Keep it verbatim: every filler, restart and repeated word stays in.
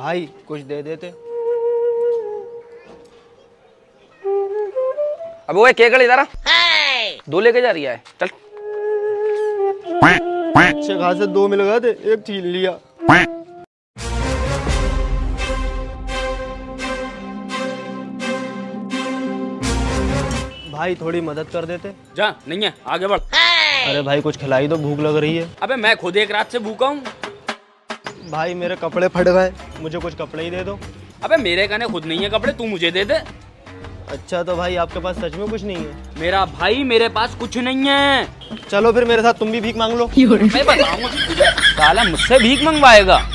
भाई कुछ दे देते। अब वो केकड़ इधर आ, दो लेके जा रही है, चल। अच्छे खासे दो मिल गए थे, एक छीन लिया। भाई थोड़ी मदद कर देते। जा, नहीं है, आगे बढ़। अरे भाई कुछ खिलाई दो, भूख लग रही है। अबे मैं खुद एक रात से भूखा हूँ। भाई मेरे कपड़े फट गए, मुझे कुछ कपड़े ही दे दो। अबे मेरे कहने खुद नहीं है कपड़े, तू मुझे दे दे। अच्छा तो भाई आपके पास सच में कुछ नहीं है? मेरा भाई मेरे पास कुछ नहीं है। चलो फिर मेरे साथ तुम भी भीख मांग लो। मैं बताऊंगा, साला मुझसे भीख मंगवाएगा।